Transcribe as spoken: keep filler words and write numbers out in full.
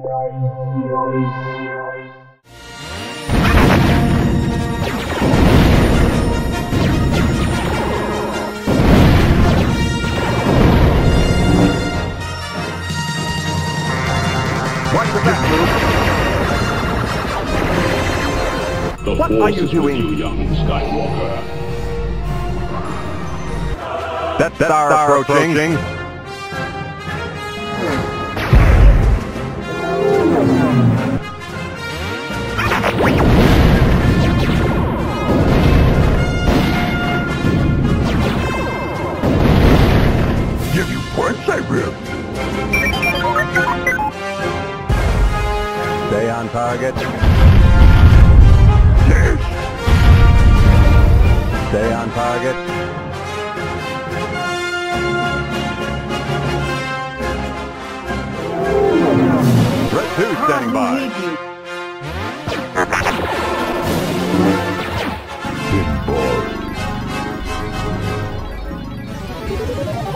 What's the back move? What are you doing? You, young Skywalker. That star, star approaching. approaching. Give you points, I will. Stay on target. Yes. Stay on target. Threat two standing by. Pinball.